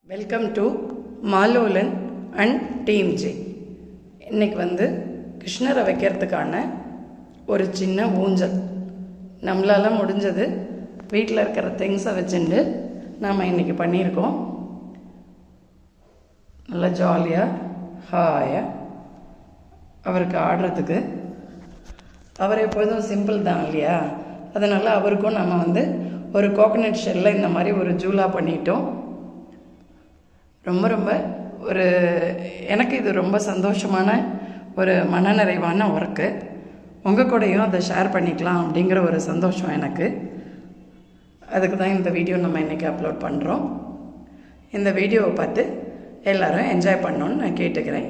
Welcome to Malolan and team ஜே. இன்றைக்கி வந்து கிருஷ்ணரை வைக்கிறதுக்கான ஒரு சின்ன ஊஞ்சல் நம்மளால் முடிஞ்சது வீட்டில் இருக்கிற திங்ஸை வச்சுட்டு நாம் இன்றைக்கி பண்ணியிருக்கோம். நல்லா ஜாலியாக ஹாயாக அவருக்கு ஆடுறதுக்கு. அவர் எப்பொழுதும் சிம்பிள் தான் இல்லையா, அதனால் அவருக்கும் நம்ம வந்து ஒரு கோகனட் ஷெல்லில் இந்த மாதிரி ஒரு ஜூலா பண்ணிட்டோம். ரொம்ப ரொம்ப எனக்கு இது ரொம்ப சந்தோஷமான ஒரு மனநிறைவான ஒர்க்கு. உங்கள் கூடயும் அதை ஷேர் பண்ணிக்கலாம் அப்படிங்கிற ஒரு சந்தோஷம் எனக்கு. அதுக்கு தான் இந்த வீடியோ நம்ம இன்றைக்கி அப்லோட் பண்ணுறோம். இந்த வீடியோவை பார்த்து எல்லோரும் என்ஜாய் பண்ணணுன்னு நான் கேட்டுக்கிறேன்.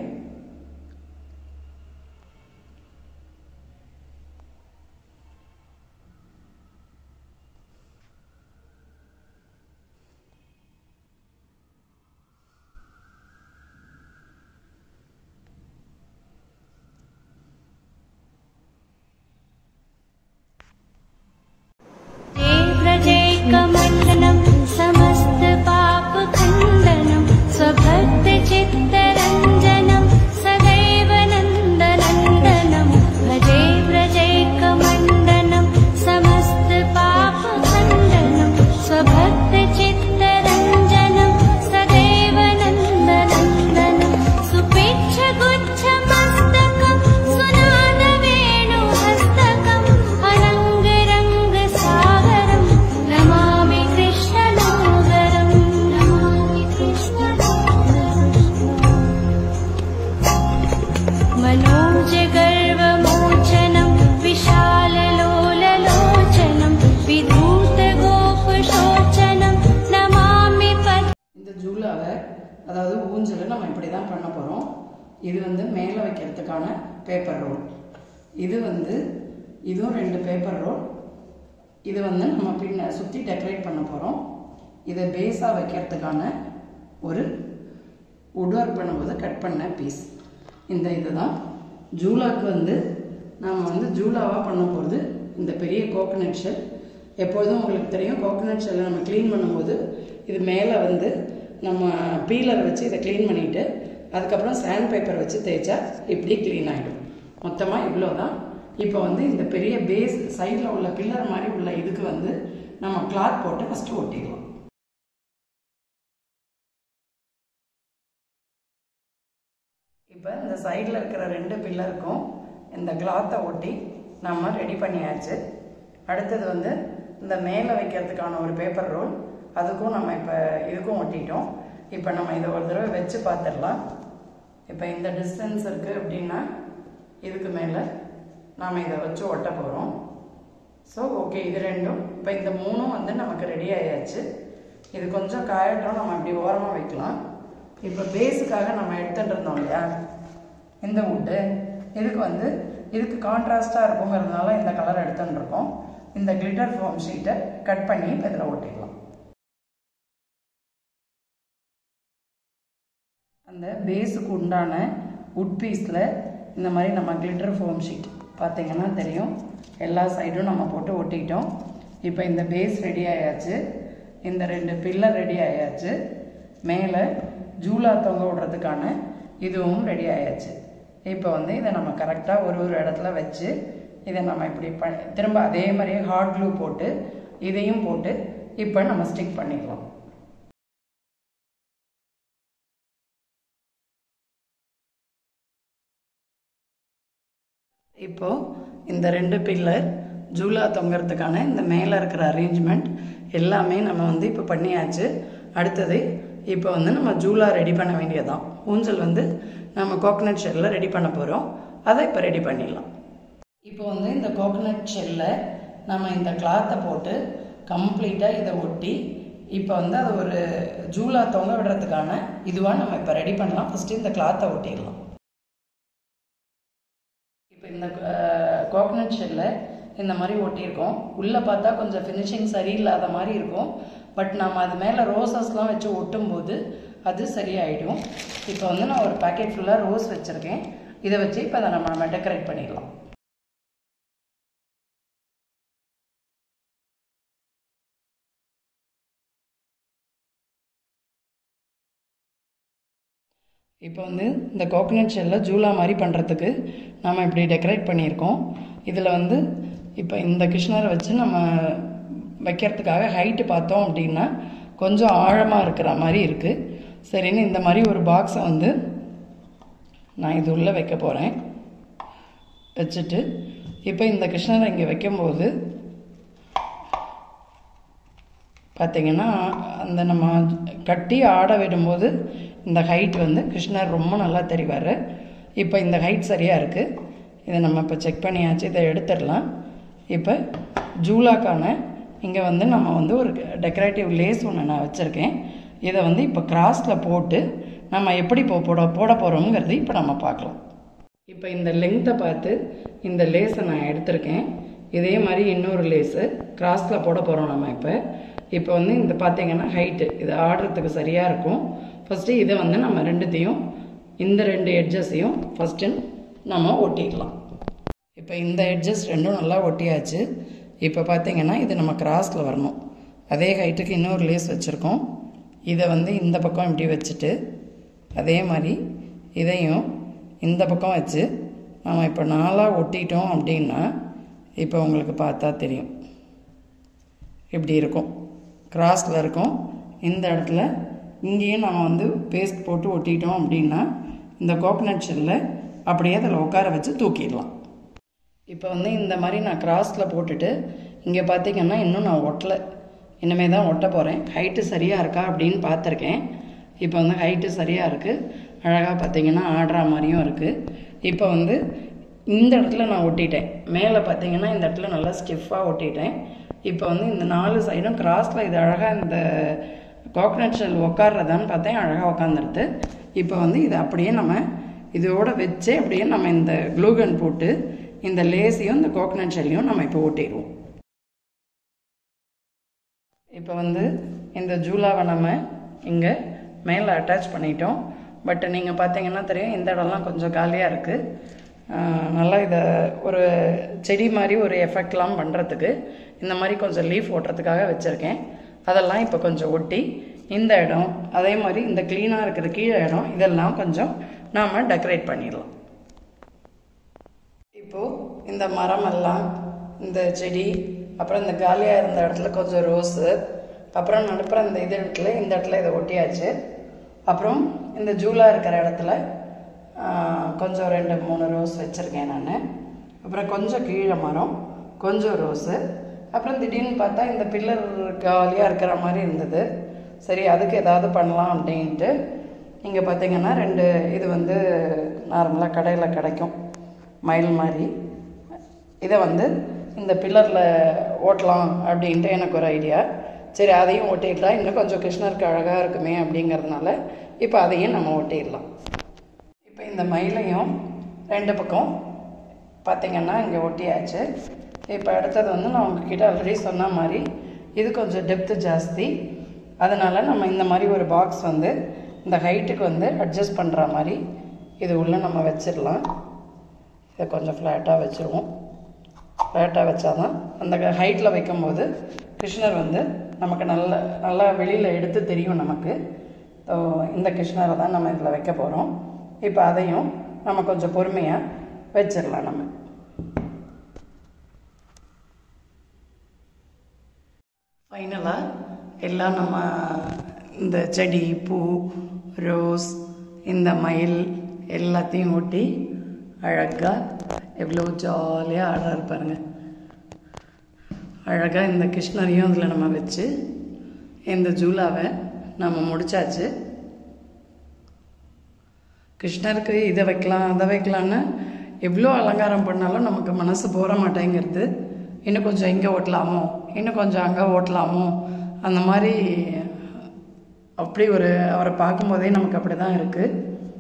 कमंडलम समस्त पाप खंडनम स्वभक्त चित्तरंजनम सदैव नंदनंदनम भजे व्रजैकमंडलम समस्त पाप खंडनम स्वभक्त चित्तरंजनम सदैव नंदनंदनम सुपेच्छ गुच्छ मस्तकम सुनाद वेणु हस्तकम अनंग रंग सागरम नमामि कृष्णनोगरं नमामि मनोजगर्वमोचनं विशाललोललोचनं विधूतगोपशोचनं नमामि पद. இந்த ஜூலாவை அதாவது ஊஞ்சலை நம்ம இப்படி தான் பண்ண போகிறோம். இது வந்து மேலே வைக்கிறதுக்கான பேப்பர் ரோல். இது வந்து இதுவும் 2 பேப்பர் ரோல். இது வந்து நம்ம பின்ன சுற்றி டெக்கரேட் பண்ண போகிறோம். இதை பேஸாக வைக்கிறதுக்கான ஒரு வுட் ஒர்க் பண்ணும்போது கட் பண்ண பீஸ். இந்த இதுதான் ஜூலாவுக்கு வந்து நாம் வந்து ஜூலாவாக பண்ண போகிறது. இந்த பெரிய கோகனட் ஷெல் எப்பொழுதும் உங்களுக்கு தெரியும். கோகனட் ஷெல்லை நம்ம க்ளீன் பண்ணும்போது இது மேலே வந்து நம்ம பீலர் வச்சு இதை க்ளீன் பண்ணிவிட்டு அதுக்கப்புறம் சாண்ட் பேப்பர் வச்சு தேய்ச்சா இப்படி க்ளீன் ஆகிடும். மொத்தமாக இவ்வளோ தான். இப்போ வந்து இந்த பெரிய பேஸ் சைடில் உள்ள பில்லர் மாதிரி உள்ள இதுக்கு வந்து நம்ம கிளாத் போட்டு ஃபஸ்ட்டு ஒட்டிடலாம். இப்போ இந்த சைடில் இருக்கிற 2 பில்லருக்கும் இந்த கிளாத்தை ஒட்டி நம்ம ரெடி பண்ணியாச்சு. அடுத்தது வந்து இந்த மேலே வைக்கிறதுக்கான ஒரு பேப்பர் ரோல், அதுக்கும் நம்ம இப்போ இதுக்கும் ஒட்டிட்டோம். இப்போ நம்ம இதை ஒரு தடவை வச்சு பார்த்துடலாம். இப்போ இந்த டிஸ்டன்ஸ் இருக்குது அப்படின்னா இதுக்கு மேலே நாம் இதை வச்சு ஒட்ட போகிறோம். ஸோ ஓகே, இது 2ம் இப்போ இந்த 3ம் வந்து நமக்கு ரெடி ஆயாச்சு. இது கொஞ்சம் காயட்டும், நம்ம இப்படி ஓரமாக வைக்கலாம். இப்போ பேஸுக்காக நம்ம எடுத்துகிட்டு இருந்தோம் இல்லையா இந்த வுட்டு, இதுக்கு வந்து இதுக்கு கான்ட்ராஸ்டாக இருக்குங்கிறதுனால இந்த கலர் எடுத்துகிட்டு இருக்கோம். இந்த கிளிட்டர் ஃபோம் ஷீட்டை கட் பண்ணி இப்போ இதில் ஒட்டிடலாம். அந்த பேஸுக்கு உண்டான வுட் பீஸில் இந்த மாதிரி நம்ம கிளிட்டர் ஃபோம் ஷீட் பார்த்தீங்கன்னா தெரியும், எல்லா சைடும் நம்ம போட்டு ஒட்டிக்கிட்டோம். இப்போ இந்த பேஸ் ரெடி ஆயாச்சு, இந்த 2 பில்லர் ரெடி ஆயாச்சு, மேலே ஜூலா தொங்க விடுறதுக்கான இதுவும் ரெடி ஆயாச்சு. இப்போ வந்து இதை நம்ம கரெக்டாக ஒரு இடத்துல வச்சு இதை நம்ம இப்படி திரும்ப அதே மாதிரியே ஹாட் க்ளூ போட்டு இதையும் போட்டு இப்போ நம்ம ஸ்டிக் பண்ணிக்கலாம். இப்போது இந்த 2 பில்லர் ஜூலா தொங்கிறதுக்கான இந்த மேலே இருக்கிற அரேஞ்ச்மெண்ட் எல்லாமே நம்ம வந்து இப்போ பண்ணியாச்சு. அடுத்தது இப்போ வந்து நம்ம ஜூலா ரெடி பண்ண வேண்டியதான். ஊஞ்சல் வந்து நம்ம கோகனட் ஷெல்லில் ரெடி பண்ண போகிறோம். அதை இப்போ ரெடி பண்ணிடலாம். இப்போ வந்து இந்த கோகனட் ஷெல்லில் நம்ம இந்த கிளாத்தை போட்டு கம்ப்ளீட்டாக இதை ஒட்டி இப்போ வந்து அது ஒரு ஜூலா தொங்க விடுறதுக்கான இதுவாக நம்ம இப்போ ரெடி பண்ணலாம். ஃபஸ்ட்டு இந்த கிளாத்தை ஒட்டிடலாம். இப்போ இந்த கோகனட் ஷெல்லை இந்த மாதிரி ஒட்டியிருக்கோம். உள்ளே பார்த்தா கொஞ்சம் ஃபினிஷிங் சரியில்லாத மாதிரி இருக்கும். பட் நம்ம அது மேலே ரோசஸ்லாம் வச்சு ஒட்டும்போது அது சரியாயிடும். இப்போ வந்து நான் ஒரு பேக்கெட் ஃபுல்லாக ரோஸ் வச்சுருக்கேன். இதை வச்சு இப்போ அதை நம்ம டெக்கரேட் பண்ணிடலாம். இப்போ வந்து இந்த கோகனட் ஷெல்லில் ஜூலா மாதிரி பண்ணுறதுக்கு நம்ம இப்படி டெக்கரேட் பண்ணியிருக்கோம். இதில் வந்து இப்போ இந்த கிருஷ்ணரை வச்சு நம்ம வைக்கிறதுக்காக ஹைட்டு பார்த்தோம் அப்படின்னா கொஞ்சம் ஆழமாக இருக்கிற மாதிரி இருக்குது. சரின்னு இந்த மாதிரி ஒரு பாக்ஸை வந்து நான் இது உள்ளே வைக்க போகிறேன். வச்சுட்டு இப்போ இந்த கிருஷ்ணரை இங்கே வைக்கும்போது பார்த்திங்கன்னா அந்த நம்ம கட்டி ஆட விடும்போது இந்த ஹைட் வந்து கிருஷ்ணர் ரொம்ப நல்லா தெரிவார். இப்போ இந்த ஹைட் சரியாக இருக்குது. இதை நம்ம இப்போ செக் பண்ணியாச்சு. இதை எடுத்துடலாம். இப்போ ஜூலாக்கான இங்கே வந்து நம்ம வந்து ஒரு டெக்கரேட்டிவ் லேஸ் ஒன்று நான் வச்சுருக்கேன். இதை வந்து இப்போ கிராஸில் போட்டு நம்ம எப்படி போட போகிறோங்கிறது இப்போ நம்ம பார்க்கலாம். இப்போ இந்த லெங்க்த்தை பார்த்து இந்த லேஸை நான் எடுத்திருக்கேன். இதே மாதிரி இன்னொரு லேஸு கிராஸில் போட போகிறோம் நம்ம. இப்போ வந்து இந்த பார்த்திங்கன்னா ஹைட்டு இது ஆடுறதுக்கு சரியாக இருக்கும். ஃபஸ்ட்டு இதை வந்து நம்ம ரெண்டுத்தையும் இந்த ரெண்டு எட்ஜஸையும் ஃபஸ்ட்டு நம்ம ஒட்டிடலாம். இப்போ இந்த எட்ஜஸ் ரெண்டும் நல்லா ஒட்டியாச்சு. இப்போ பார்த்திங்கன்னா இது நம்ம கிராஸில் வரணும். அதே ஹைட்டுக்கு இன்னொரு லேஸ் வச்சுருக்கோம். இதை வந்து இந்த பக்கம் இப்படி வச்சுட்டு அதே மாதிரி இதையும் இந்த பக்கம் வச்சு நம்ம இப்போ நாலாக ஒட்டிட்டோம் அப்படின்னா இப்போ உங்களுக்கு பார்த்தா தெரியும் இப்படி இருக்கும். கிராஸில் இருக்கும். இந்த இடத்துல இங்கேயும் நம்ம வந்து பேஸ்ட் போட்டு ஒட்டிட்டோம் அப்படின்னா இந்த கோகனட் ஷெல்லில் அப்படியே அதில் உட்கார வச்சு தூக்கிடலாம். இப்போ வந்து இந்த மாதிரி நான் கிராஸில் போட்டுட்டு இங்கே பார்த்திங்கன்னா இன்னும் நான் ஒட்டலை. இனிமே தான் ஒட்ட போகிறேன். ஹைட்டு சரியாக இருக்கா அப்படின்னு பார்த்துருக்கேன். இப்போ வந்து ஹைட்டு சரியாக இருக்குது. அழகாக பார்த்திங்கன்னா ஆடுற மாதிரியும் இருக்குது. இப்போ வந்து இந்த இடத்துல நான் ஒட்டிட்டேன். மேலே பார்த்திங்கன்னா இந்த இடத்துல நல்லா ஸ்டிஃபாக ஒட்டிட்டேன். இப்போ வந்து இந்த 4 சைடும் கிராஸில் இது அழகாக இந்த கோகனட் ஷெல் உட்கார்றதான்னு பார்த்தேன். அழகாக உட்காந்துருது. இப்போ வந்து இதை அப்படியே நம்ம இதோட வச்சு அப்படியே நம்ம இந்த க்ளூகன் போட்டு இந்த லேஸையும் இந்த கோகனட் ஷெல்லையும் நம்ம இப்போ ஒட்டிடுவோம். இப்போ வந்து இந்த ஜூலாவை நம்ம இங்கே மேலே அட்டாச் பண்ணிட்டோம். பட் நீங்கள் பார்த்தீங்கன்னா தெரியும் இந்த இடம்லாம் கொஞ்சம் காலியாக இருக்குது. நல்லா இதை ஒரு செடி மாதிரி ஒரு எஃபெக்ட்லாம் பண்ணுறதுக்கு இந்த மாதிரி கொஞ்சம் லீஃப் ஓட்டுறதுக்காக வச்சுருக்கேன். அதெல்லாம் இப்போ கொஞ்சம் ஒட்டி இந்த இடம் அதே மாதிரி இந்த க்ளீனாக இருக்கிற கீழே இடம் இதெல்லாம் கொஞ்சம் நாம் டெக்கரேட் பண்ணிடலாம். இப்போது இந்த மரமெல்லாம் இந்த செடி அப்புறம் இந்த காலியாக இருந்த இடத்துல கொஞ்சம் ரோஸு அப்புறம் நடுப்புற இந்த இந்த இடத்துல இதை ஒட்டியாச்சு. அப்புறம் இந்த ஜூலா இருக்கிற இடத்துல கொஞ்சம் 2-3 ரோஸ் வச்சுருக்கேன் நான். அப்புறம் கொஞ்சம் கீழே மரம் கொஞ்சம் ரோஸு. அப்புறம் திடீர்னு பார்த்தா இந்த பில்லர் காலியாக இருக்கிற மாதிரி இருந்தது. சரி அதுக்கு ஏதாவது பண்ணலாம் அப்படின்ட்டு இங்கே பார்த்திங்கன்னா 2 இது வந்து நார்மலாக கடையில் கிடைக்கும் மயில் மாதிரி. இதை வந்து இந்த பில்லரில் ஓட்டலாம் அப்படின்ட்டு எனக்கு ஒரு ஐடியா. சரி அதையும் ஒட்டிடலாம். இன்னும் கொஞ்சம் கிருஷ்ணருக்கு அழகாக இருக்குமே அப்படிங்கிறதுனால இப்போ அதையும் நம்ம ஒட்டிடலாம். இப்போ இந்த மயிலையும் 2 பக்கம் பார்த்திங்கன்னா இங்கே ஒட்டியாச்சு. இப்போ அடுத்தது வந்து நான் உங்ககிட்ட ஆல்ரெடி சொன்ன மாதிரி இது கொஞ்சம் டெப்த்து ஜாஸ்தி. அதனால் நம்ம இந்த மாதிரி ஒரு பாக்ஸ் வந்து இந்த ஹைட்டுக்கு வந்து அட்ஜஸ்ட் பண்ணுற மாதிரி இது உள்ளே நம்ம வச்சிடலாம். இதை கொஞ்சம் ஃப்ளாட்டாக வச்சுருவோம். ஃப்ளாட்டாக வச்சாதான் அந்த ஹைட்டில் வைக்கும்போது கிருஷ்ணர் வந்து நமக்கு நல்லா வெளியில் எடுத்து தெரியும் நமக்கு. ஸோ இந்த கிருஷ்ணரை தான் நம்ம இதில் வைக்க போகிறோம். இப்போ அதையும் நம்ம கொஞ்சம் பொறுமையாக வச்சிடலாம். நம்ம ஃபைனலாக எல்லாம் நம்ம இந்த செடி பூ ரோஸ் இந்த மயில் எல்லாத்தையும் ஒட்டி அழகாக எவ்வளோ ஜாலியாக ஆடுறாரு பாருங்க. அழகாக இந்த கிருஷ்ணரையும் அதில் நம்ம வச்சு இந்த ஜூலாவை நம்ம முடிச்சாச்சு. கிருஷ்ணருக்கு இதை வைக்கலாம் அதை வைக்கலான்னு எவ்வளோ அலங்காரம் பண்ணாலும் நமக்கு மனசு போற மாட்டேங்கிறது. இன்னும் கொஞ்சம் இங்கே ஓட்டலாமோ இன்னும் கொஞ்சம் அங்கே ஓட்டலாமோ அந்த மாதிரி அப்படி ஒரு அவரை பார்க்கும்போதே நமக்கு அப்படி தான் இருக்குது.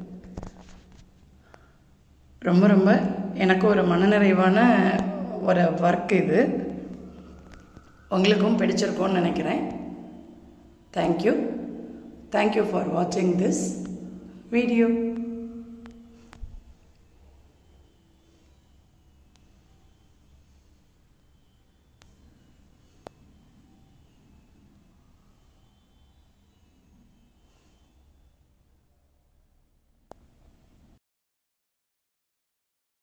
ரொம்ப ரொம்ப எனக்கு ஒரு மனநிறைவான ஒரு ஒர்க் இது. உங்களுக்கும் பிடிச்சிருக்கும்னு நினைக்கிறேன். தேங்க்யூ ஃபார் வாட்சிங் திஸ் வீடியோ.